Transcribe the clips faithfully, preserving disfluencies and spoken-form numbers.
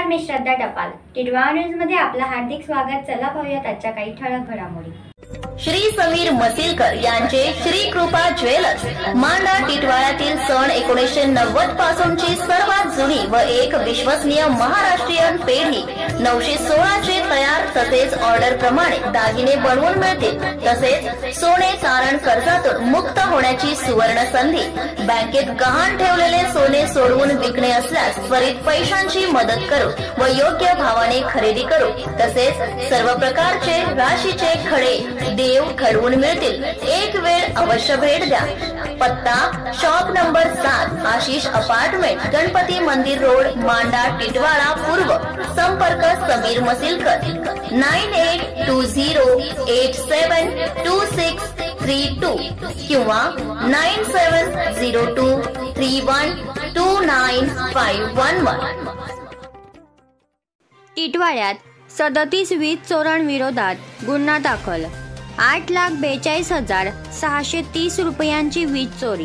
मी श्रद्धा टपाल. टिटवाळा न्यूज मध्ये आपलं हार्दिक स्वागत. चला पाहूयात आजच्या काही ठळक घडामोडी. श्री समीर मसिलकर यांचे श्री कृपा ज्वेलर्स मांडा टिटवाळ्यातील सन एकोणीसशे नव्वद पासूनची सर्वात जुनी व एक विश्वसनीय महाराष्ट्रीयन पेढी नऊशे सोळाचे तयार तसेच ऑर्डर प्रमाणे दागिने बनवून मिळतील. तसेच सोने तारण कर्जातून मुक्त होण्याची सुवर्ण संधी. बँकेत गहाण ठेवलेले सोने सोडवून विकणे असल्यास त्वरित पैशांची मदत करू व योग्य भावाने खरेदी करू. तसेच सर्व प्रकारचे राशीचे खडे देव घडवून मिळतील. एक वेळ अवश्य भेट द्या. पत्ता शॉप नंबर सात आशिष अपार्टमेंट, गणपती मंदिर रोड, मांडा टिटवाळा पूर्व. संपर्क Sameer Masilkar nine eight two zero eight seven two six three two किंवा nine seven zero two three one two nine five one one. टिटवाळ्यात सदतीस वीज चोरांविरोधात गुन्हा दाखल. आठ लाख बेचाळीस हजार सहाशे तीस रुपयांची वीज चोरी.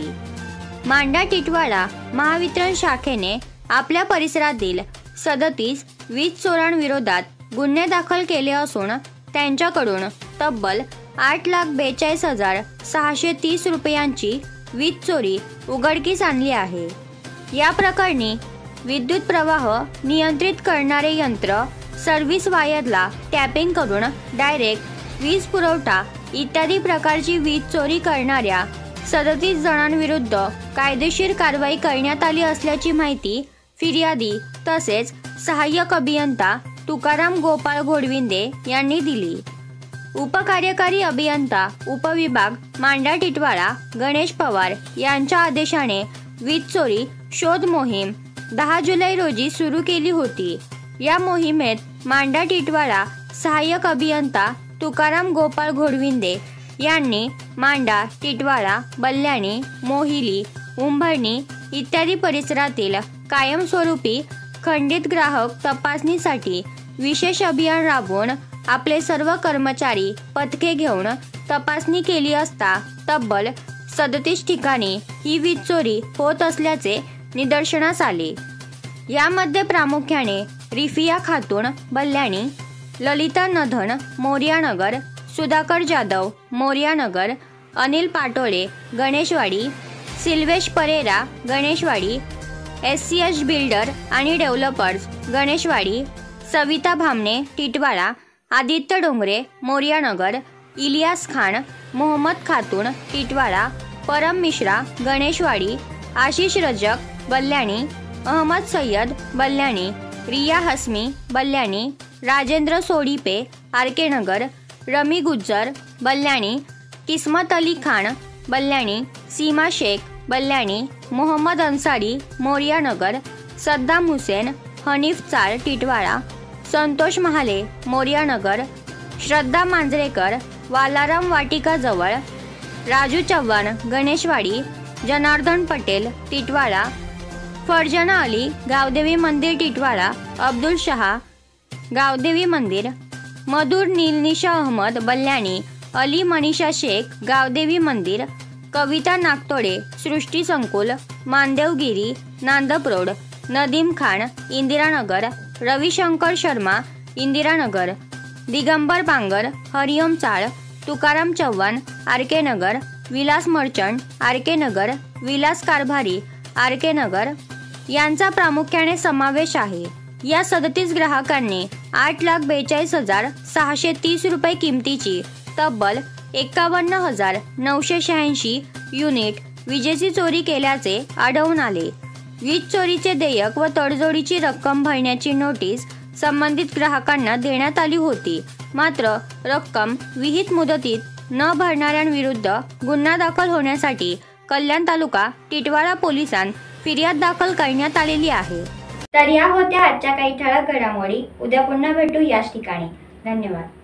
मांडा टिटवाळा महावितरण शाखेने आपल्या परिसरातील सदतीस वीज चोरांविरोधात गुन्हे दाखल केले असून त्यांच्याकडून तब्बल आठ लाख बेचाळीस हजार सहाशे तीस रुपयांची वीज चोरी उघडकीस आणली आहे. या प्रकरणी विद्युत प्रवाह नियंत्रित करणारे यंत्र, सर्व्हिस वायरला टॅपिंग करून डायरेक्ट वीज पुरवठा इत्यादी प्रकारची वीज चोरी करणाऱ्या सदतीस जणांविरुद्ध कायदेशीर कारवाई करण्यात आली असल्याची माहिती फिर्यादी तसेच सहाय्यक अभियंता तुकाराम गोपाळ घोडविंदे यांनी दिली. उपकार्यकारी अभियंता उपविभाग मांडा टिटवाळा गणेश पवार यांच्या आदेशाने वीज चोरी शोध मोहीम दहा जुलै रोजी सुरू केली होती. या मोहिमेत मांडा टिटवाळा सहाय्यक अभियंता तुकाराम गोपाळ घोडविंदे यांनी मांडा टिटवाळा, बल्ल्याणी, मोहिली, उंभरणी इत्यादी परिसरातील कायमस्वरूपी खंडित ग्राहक तपासणीसाठी विशेष अभियान राबवून आपले सर्व कर्मचारी पथके घेऊन तपासणी केली असता तब्बल सदतीस ठिकाणी ही वीज चोरी होत असल्याचे निदर्शनास आले. यामध्ये प्रामुख्याने Rifiya Khatoon Ballyani, Lalita Nadhan Moryanagar, Sudhakar Jadhav Moryanagar, Anil Patole Ganeshwadi, Silvesh Pereira Ganeshwadi, S C H builder आणि डेव्हलपर्स गणेशवाडी, सविता भामणे टिटवाळा, आदित्य डोंगरे मोर्यानगर, इलियास खान मोहम्मद खातून टिटवाळा, परम मिश्रा गणेशवाडी, आशिष रजक बल्ल्याणी, अहमद सय्यद बल्ल्याणी, रिया हसमी बल्ल्याणी, राजेंद्र सोडीपे आरके नगर, रमी गुज्जर बल्ल्याणी, किस्मत अली खान बल्ल्याणी, सीमा शेख बल्ल्याणी, मोहम्मद अन्सारी मोर्यानगर, सद्दाम हुसेन हनीफ चाळ टिटवाळा, संतोष महाले मोर्यानगर, श्रद्धा मांजरेकर वालाराम वाटिका जवळ, राजू चव्हाण गणेशवाडी, जनार्दन पटेल टिटवाळा, फरजना अली गावदेवी मंदिर टिटवाळा, अब्दुल शहा गावदेवी मंदिर, मधुर नीलनिशा अहमद बल्ल्याणी, अली मनीषा शेख गावदेवी मंदिर, कविता नागतोडे सृष्टी संकुल मानदेवगिरी नांदप्रोड, Nadeem Khan Indiranagar, Ravishankar Sharma Indiranagar, Digambar Bangar Hariom chawl, Tukaram Chavan RK Nagar, Vilas Merchant RK Nagar, Vilas Karbhari RK Nagar यांचा प्रामुख्याने समावेश आहे. या सदतीस ग्राहकांनी आठ लाख बेचाळीस हजार सहाशे तीस रुपये किमतीची तब्बल एकावन्न हजार नऊशे शहाऐंशी युनिट विजेची चोरी केल्याचे आढळून आले. वीज चोरीचे देयक व तडजोडीची रक्कम भरण्याची नोटीस संबंधित ग्राहकांना देण्यात आली होती. मात्र रक्कम विहित मुदतीत न भरणाऱ्यांविरुद्ध गुन्हा दाखल होण्यासाठी कल्याण तालुका टिटवाळा पोलिसांत फिर्याद दाखल करण्यात आलेली आहे. तर या होत्या आजच्या काही ठळक घडामोडी. उद्या पुन्हा भेटू याच ठिकाणी. धन्यवाद.